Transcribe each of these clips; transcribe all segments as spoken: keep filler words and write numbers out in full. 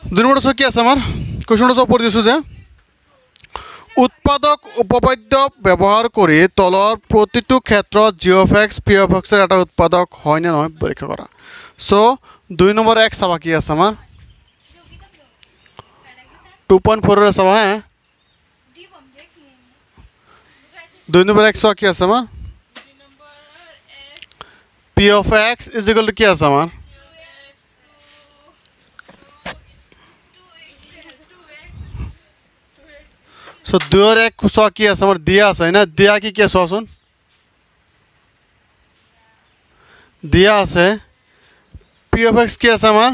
দুই নম্বৰ কি আছে আমাৰ কোৱেশ্চনটো সব পঢ়ি দিছো যে উৎপাদক উপপাদ্য ব্যৱহাৰ কৰি তলৰ প্ৰতিটো ক্ষেত্ৰত g of x p of x এর এটা উৎপাদক হয় না নহয় পৰীক্ষা কৰা সো দুই নম্বৰ x চাবা কি আছে আমাৰ টু পইণ্ট ফ'ৰ এর চাবা হ্যাঁ দুই নম্বৰ x কি আছে আমাৰ p of x is equal to কি আছে আমাৰ সো দুইৰ এক সো কি আছে আমাৰ দিয়া আছে না দিয়া কি কি সচোন দিয়া আছে p of x কি আছে আমাৰ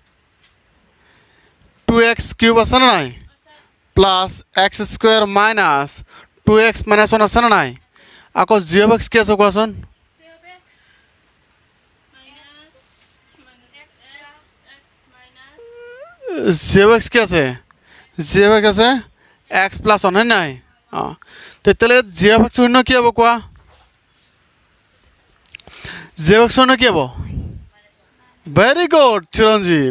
টু এক্স কিউব আছে না নাই plus x square minus two X minus one আছে না নাই আকৌ g of x কি আছে কোৱাচোন g of x কি আছে g of x আছে x plus one है नहीं हाँ तो चले g of x शून्य क्या वो क्या g of x शून्य क्या वो very good चिरंजीव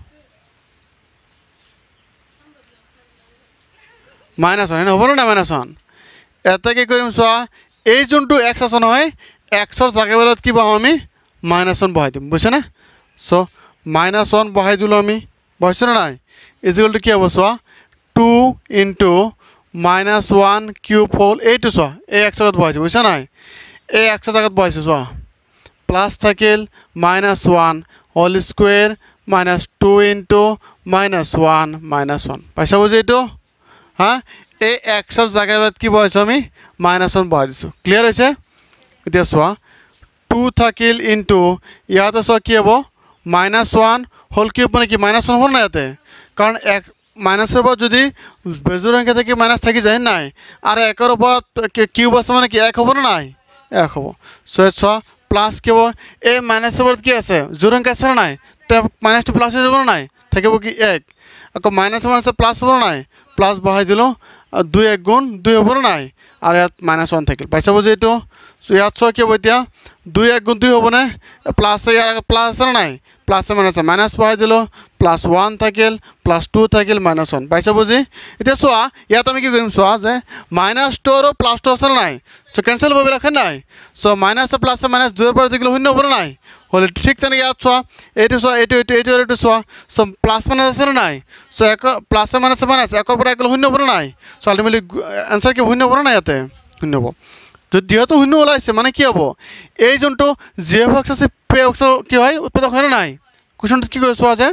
minus one है ना हो ना minus one ऐसा क्या करें सो a जोन टू x आसान है x और जाके वाला की बाहर में minus one बाहर दिम बुझे ना so minus one बाहर जुला में बाहर सुना ना is equal to क्या वो so two into minus one cube whole a to so a x জায়গাত বহাইছে বুঝছ নাই a x জায়গাত বহাইছে so প্লাস থাকিল minus one whole square minus two into minus one minus one পাইছা বুঝি এটো হ্যাঁ a x এর জায়গাত কি বহাইছো আমি minus one বহাই দিছো ক্লিয়ার হইছে এতিয়া সোয়া two থাকিল into ইয়াতে so কি হ'ব minus one whole cube মানে কি minus one হ'ব না ইয়াতে কারণ এক মাইনাসের উপর যদি বেজোর সংখ্যা থেকে মাইনাস থাকি যায় নাই আর একের উপর কিউব আছে মানে কি এক হবো না নাই এক হবো সো ছ প্লাস কি হবো এই মাইনাসের উপর কি আছে জোর সংখ্যা আছে না নাই তো মাইনাসটা প্লাস হয়ে যাবে না নাই থাকিব কি এক আকৌ মাইনাস মাইনাসে প্লাস হবো না নাই প্লাস বহাই দিলো দুই এক গুণ দুই হবো না নাই আর ইয়াত মাইনাস ওয়ান থাকিল পাইছা বুঝি এইটো সো ইয়াত ছ কি হবো এতিয়া দুই এক গুণ দুই হবো না প্লাস ইয়ার প্লাস আছে না নাই প্লাস মাইনাস মাইনাস বহাই দিলো প্লাস ওয়ান থাকিল প্লাস টু থাকিল মাইনাস ওয়ান পাইছা বুঝি এতিয়া চোৱা ইয়াত আমি কি কৰিম চোৱা যে মাইনাস টু আৰু প্লাস টু আছে নাই সো ক্যান্সেল হ'ব বিলাক নাই সো মাইনাস প্লাস মাইনাস দুইৰ পৰা যিকলো শূন্য হ'ব নাই হলে ঠিক তেনে ইয়াত চোৱা এইটো চোৱা এইটো এইটো এইটো এইটো চোৱা সো প্লাস মাইনাস আছে নাই সো এক প্লাস মাইনাস মাইনাস একৰ পৰা একলো শূন্য হ'ব নাই সো আলটিমেটলি আনসার কি শূন্য হ'ব নাই ইয়াতে শূন্য হ'ব যেহেতু শূন্য ওলাইছে মানে কি হ'ব এই যোনটো g of x আছে p of x কি হয় উৎপাদক হয় নাই কোশ্চেনটো কি কৈছো আছে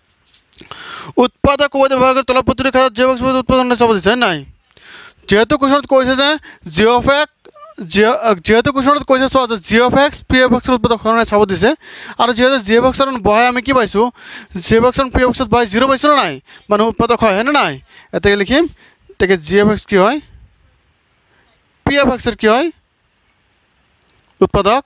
উৎপাদক উপপাদ্য ব্যবহার করে তলৰ প্ৰতিটো ক্ষেত্ৰত g of x উৎপাদন চাব দিছে নাই যেহেতু কোশ্চেনত কৈছে যে g of x যেহেতু কোশ্চেনত কৈছে চোৱা যে g of x p of x উৎপাদক হয় নাই চাব দিছে আৰু যেহেতু g of x ৰ বহাই আমি কি পাইছো g of x p of x by zero' পাইছো নাই মানে উৎপাদক হয় না নাই এটাকে লিখিম তাকে g of x কি হয় p of x এর কি হয় উৎপাদক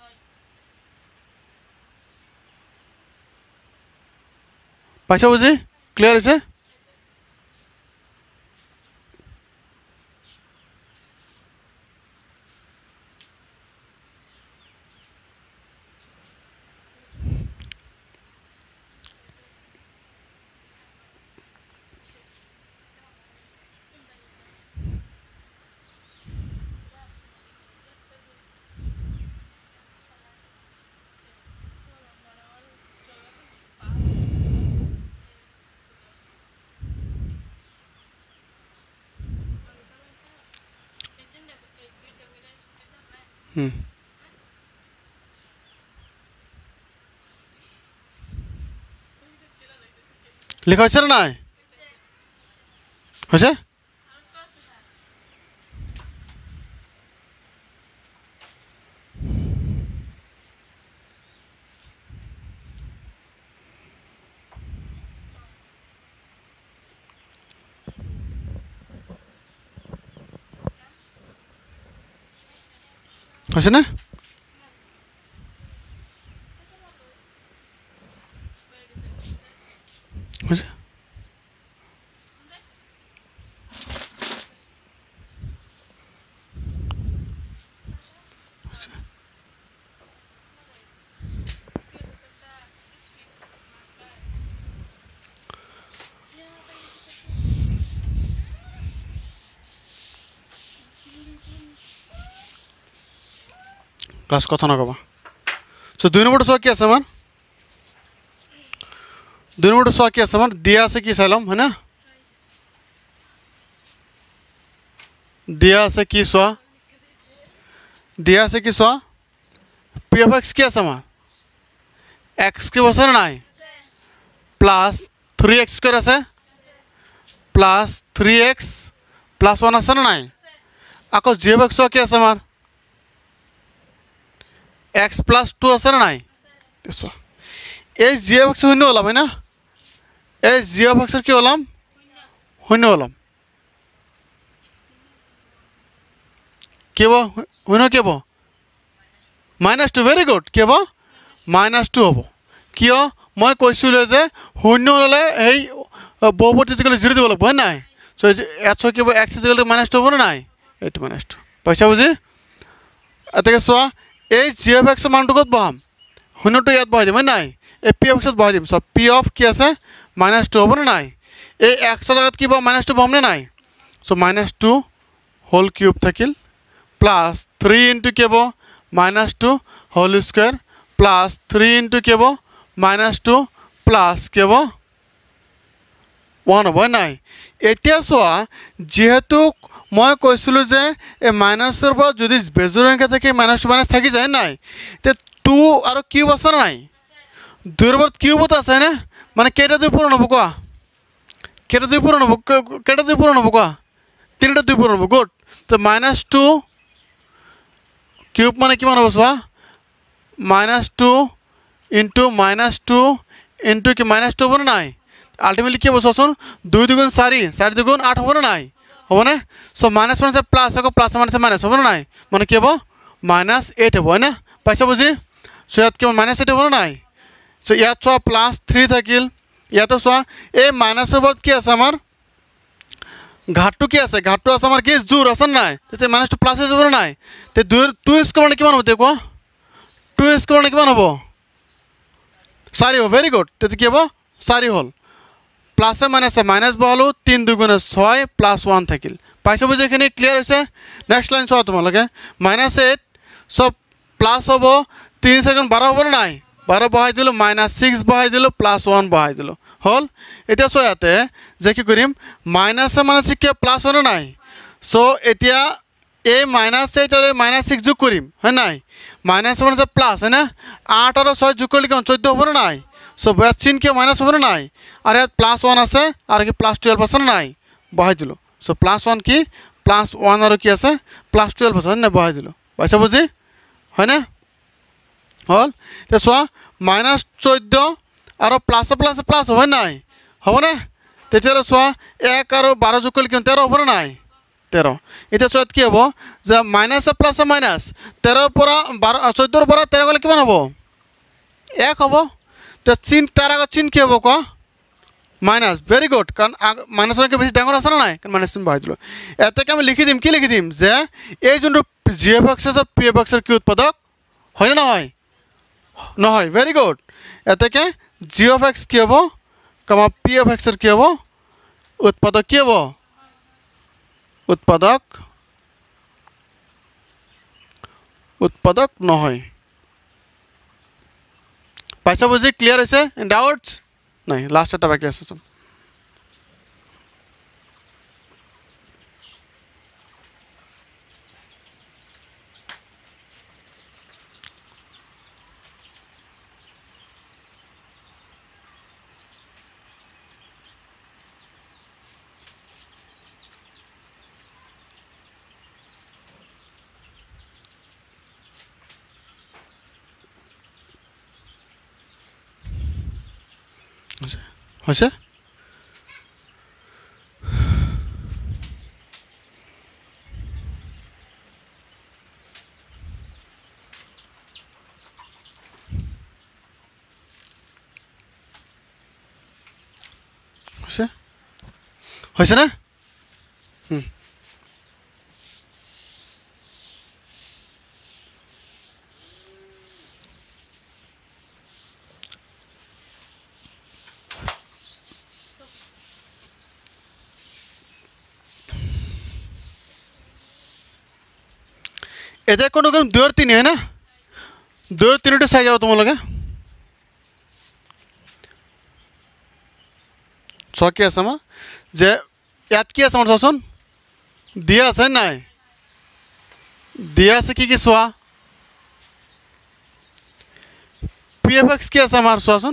পাইছা বুঝি ক্লিয়ার হয়েছে হুম লেখা হয়েছে না নাই হয়েছে হয়েছে না হয়েছে ক্লাছ কথা নকবা চ' দুই নম্বৰটো চোৱা কি আছে আমাৰ দুই নম্বৰটো চোৱা কি আছে আমাৰ দিয়া আছে কি চাই ল'ম হয় না দিয়া আছে কি চোৱা দিয়া আছে কি চোৱা পি অফ এক্স কি আছে আমাৰ এক্স কিউব আছে নে নাই প্লাছ থ্ৰী এক্স স্কুৱেৰ আছে plus three X plus one আছে নে নাই আকৌ জি অফ এক্স কি আছে আমাৰ এক্স প্লাছ টু আছে নে নাই চোৱা এই জি অফ এক্স শূন্য ওলাম হয় না এই জি অফ এক্সৰ কি ওলাম শূন্য ওলাম কি হ'ব শূন্য কি হ'ব মাইনাছ টু ভেৰি গুড কি হ'ব মাইনাছ টু হ'ব কিয় মই কৈছিলোঁ যে শূন্য ওলালে সেই বহুপতি আজিকালি জিৰ' দিব লাগিব হয় নাই চ' ইয়াত চোৱা কি হ'ব এক্স আজিকালি মাইনাছ টু হ'ব নে নাই এইটো মাইনাছ টু পাইছা বুজি এতেকে চোৱা এই জি অফ এক্সৰ মানটো ক'ত বহাম শূন্যটো ইয়াত বহাই দিম হয় নাই এই পি অফ এক্সত বহাই দিম চব পি অফ কি আছে মাইনাছ টু হ'ব নে নাই এই এক্সৰ জেগাত কি পাম মাইনাছ টু পাম নে নাই so' minus two whole cube থাকিল প্লাছ থ্ৰী ইনটু কি হ'ব minus two whole square plus three into কি হ'ব মাইনাছ টু প্লাছ কি হ'ব ওৱান হ'ব হয় নাই এতিয়া চোৱা যিহেতু মই কৈছিলোঁ যে এই মাইনাছৰ পৰা যদি বেজোৰ সংখ্যা থাকে মাইনাছ টু মাইনাছ থাকি যায় নাই তে টু আৰু কিউব আছে নাই দুইৰ ওপৰত কিউবত আছে নে মানে কেইটা দুই পূৰণ হ'ব কোৱা কেইটা দুই পূৰণ হ'ব কেইটা দুই পূৰণ হ'ব কোৱা তিনিটা দুই পূৰণ হ'ব গুড তো মাইনাছ টু কিউব মানে কিমান হ'ব চোৱা minus two into minus two into কি মাইনাছ টু হ'ব নে নাই আল্টিমেটলি কি হ'ব চোৱাচোন দুই দুগুণ চাৰি চাৰি দুগুণ আঠ হ'ব নে নাই হ'বনে চ' মাইনাছ মাইনাছে প্লাছ আকৌ প্লাছ মাইনাছে মাইনাছ হ'ব নে নাই মানে কি হ'ব মাইনাছ এইট হ'ব হয়নে পাইছা বুজি চ' ইয়াত কিমান মাইনাছ এইট হ'ব নে নাই চ' ইয়াত চোৱা প্লাছ থ্ৰী থাকিল ইয়াতে চোৱা এই মাইনাছৰ ওপৰত কি আছে আমাৰ ঘাটটো কি আছে ঘাটটো আছে আমাৰ কি জোৰ আছে নাই তেতিয়া মাইনাছটো প্লাছ হৈ যাব নে নাই তে দুই টু স্কোৱাৰ মানে কিমান হ'ব তেতিয়া কোৱা টু স্কোৱাৰ মানে কিমান হ'ব চাৰি হ'ব ভেৰি গুড তেতিয়া কি হ'ব চাৰি হ'ল প্লাছে মাইনাছে মাইনাছ বহালোঁ তিনি দুগুণে ছয় প্লাছ ওৱান থাকিল পাইছে বুজি এইখিনি ক্লিয়াৰ হৈছে নেক্সট লাইন চোৱা তোমালোকে মাইনাছ এইট চব প্লাছ হ'ব তিনি চাৰি বাৰ হ'ব নে নাই বাৰ বহাই দিলোঁ মাইনাছ ছিক্স বহাই দিলোঁ প্লাছ ওৱান বহাই দিলোঁ হ'ল এতিয়া চোৱা ইয়াতে যে কি কৰিম মাইনাছে মাইনাছে কিয় প্লাছ হ'লে নাই চ' এতিয়া এই মাইনাছ এইট আৰু এই মাইনাছ ছিক্স যোগ কৰিম হয় নাই মাইনাছে মাইনাছে প্লাছ হয়নে আঠ আৰু ছয় যোগ কৰিলে কিমান চৈধ্য হ'ব নে নাই চ' ইয়াত চিন কিয় মাইনাছ হ'ব নে নাই আৰু ইয়াত প্লাছ ওৱান আছে আৰু কি প্লাছ টুৱেল্ভ আছে নে নাই বহাই দিলোঁ চ' প্লাছ ওৱান কি প্লাছ ওৱান আৰু কি আছে প্লাছ টুৱেল্ভ আছে হয় নাই বহাই দিলোঁ পাইছা বুজি হয়নে হ'ল এতিয়া চোৱা মাইনাছ চৈধ্য আৰু প্লাছে প্লাছে প্লাছ হ'ব নাই হ'বনে তেতিয়াহ'লে চোৱা এক আৰু বাৰ যোগ কৰিলে কিমান তেৰ হ'বনে নাই তেৰ এতিয়া চোৱা কি হ'ব যে মাইনাছে প্লাছে মাইনাছ তেৰৰ পৰা বাৰ চৈধ্যৰ পৰা তেৰ গ'লে কিমান হ'ব এক হ'ব এতিয়া চিন তাৰ আগত চিন কি হ'ব কোৱা মাইনাছ ভেৰি গুড কাৰণ মাইনাছতকৈ বেছি ডাঙৰ আছে নে নাই কাৰণ মাইনাছ চিন বহাই দিলোঁ এতেকে আমি লিখি দিম কি লিখি দিম যে এই যোনটো জি এফ এক্স আছে পি এফ এক্সৰ কি উৎপাদক হয়নে নহয় নহয় ভেৰি গুড এতেকে জি অফ এক্স কি হ'ব কমা পি অফ এক্সৰ কি হ'ব উৎপাদক কি হ'ব উৎপাদক উৎপাদক নহয় পাইছা বুজি ক্লিয়াৰ হৈছে ডাউটছ নাই লাষ্ট এটা বাকী আছে চোন হৈছে হৈছে হৈছেনে এতিয়া কোনো কোনো দুই আৰু তিনি হয় না দুই তিনিটো চাই যাব তোমালোকে চ কি আছে আমাৰ যে ইয়াত কি আছে আমাৰ চাচোন দিয়া আছে নাই দিয়া আছে কি কি চোৱা পি এফ এক্স কি আছে আমাৰ চোৱাচোন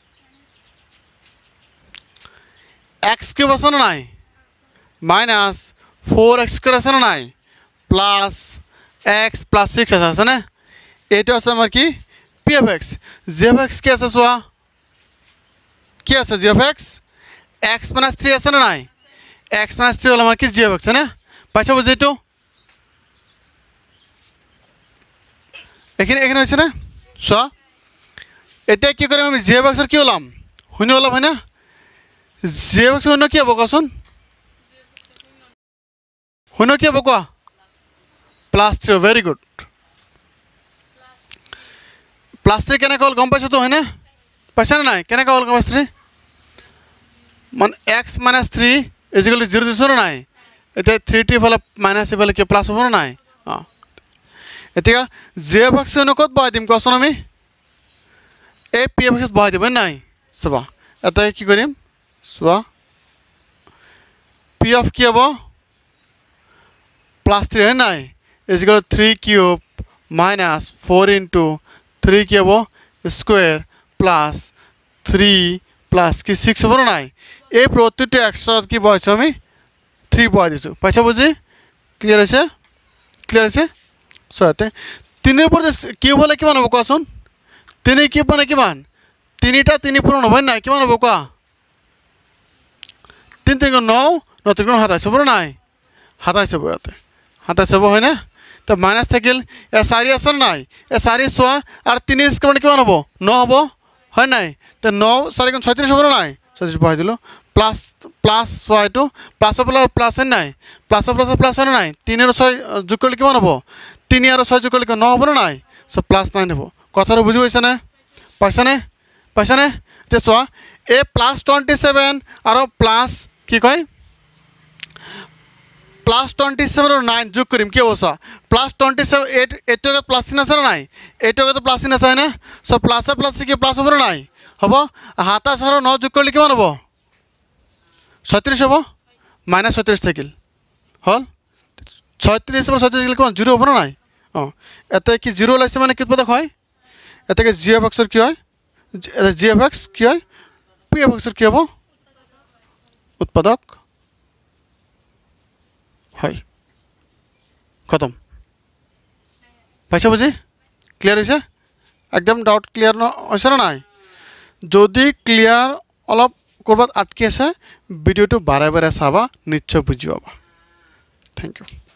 এক্স কিউব আছে না নাই মাইনাছ ফ'ৰ এক্স স্কুৱেৰ আছে না নাই প্লাছ এক্স প্লাছ ছিক্স আছে আছেনে এইটো আছে আমাৰ কি P F X G F X কি আছে চোৱা কি আছে G F X X minus three আছে না নাই এক্স মাইনাছ থ্ৰী হ'ল আমাৰ কি জি এফ এক্স হয়নে পাইছা বুজি এইটো এইখিনি এইখিনি হৈছেনে চোৱা এতিয়া কি কৰিম আমি জি এফ এক্সৰ কি ওলাম শূন্য ওলাম হয়নে জি এফ এক্সৰ শূন্য কি হ'ব কোৱাচোন শূন্য কি হ'ব কোৱা plus three very good plus three কেনেকৈ হ'ল গম পাইছোঁতো হয়নে পাইছানে নাই কেনেকৈ হ'ল প্লাছ থ্ৰী মানে X minus three equal to zero' দিছোঁ নাই এতিয়া থ্ৰী টি ইফালে মাইনাছ ইফালে কি প্লাছ হ'ব নাই অঁ এতিয়া জি এফ এক্স ক'ত বহাই দিম কোৱাচোন আমি এই পি এফ এক্স বহাই দিম হয় নাই চাবা এটাই কি কৰিম চোৱা পি এফ কি হ'ব প্লাছ থ্ৰী হয় নাই equal to three cube minus four into three কি হ'ব স্কুৱেৰ প্লাছ থ্ৰী প্লাছ কি ছিক্স হ'ব নাই এই প্ৰতিটো এক্সত কি বহাইছোঁ আমি থ্ৰী বহাই দিছোঁ পাইছা বুজি ক্লিয়াৰ হৈছে ক্লিয়াৰ হৈছে চ' ইয়াতে তিনিৰ ওপৰত কিউব হ'লে কিমান হ'ব কোৱাচোন তিনি কিউব মানে কিমান তিনিটা তিনি পূৰণ হ'ব নাই কিমান হ'ব কোৱা তিনি তিনি ন ন তিনি সাতাইছ হ'ব নাই সাতাইছ হ'ব ইয়াতে সাতাইছ হ'ব হয়নে তো মাইনাছ থাকিল এ চাৰি আছে নাই এ চাৰি চোৱা আৰু তিনি মানে কিমান হ'ব ন হ'ব হয় নাই তো ন চাৰি গুণ ছয়ত্ৰিছ হ'ব নাই ছয়ত্ৰিছ বহাই দিলোঁ প্লাছ প্লাছ চোৱা এইটো প্লাছৰ প্লাছ প্লাছ হয় নাই প্লাছৰ প্লাছৰ প্লাছ হয় নাই তিনি আৰু ছয় যোগ কৰিলে কিমান হ'ব তিনি আৰু ছয় যোগ কৰিলে ন হ'ব নাই চ' প্লাছ নাইন হ'ব কথাটো বুজি পাইছানে পাইছানে পাইছানে এতিয়া চোৱা এই প্লাছ টুৱেণ্টি ছেভেন আৰু প্লাছ কি কয় প্লাছ টুৱেণ্টি ছেভেন আৰু নাইন যোগ কৰিম কি হ'ব চোৱা প্লাছ টুৱেণ্টি ছেভেন এইট এইটো আগত প্লাছ চিন আছে নাই এইটো আগত প্লাছ চিন আছে হয়নে চ' প্লাছে প্লাছ কি প্লাছ হ'ব নাই হ'ব সাতাইছ আৰু ন যোগ কৰিলে কিমান হ'ব ছয়ত্ৰিছ হ'ব মাইনাছ ছয়ত্ৰিছ থাকিল হ'ল ছয়ত্ৰিছ পৰা ছয়ত্ৰিছ থাকিলে কিমান জিৰ' হ'ব নাই অঁ এতিয়া কি জিৰ' ওলাইছে মানে কি উৎপাদক হয় এতিয়া জি এফ এক্সৰ কি হয় জি এফ এক্স কি হয় পি এফ এক্সৰ কি হ'ব উৎপাদক হয় খতম পাইছা বুজি ক্লিয়াৰ হৈছে একদম ডাউট ক্লিয়াৰ ন হৈছে নে নাই যদি ক্লিয়াৰ অলপ ক'ৰবাত আটকি আছে ভিডিঅ'টো বাৰে বাৰে চাবা নিশ্চয় বুজি পাবা থেংক ইউ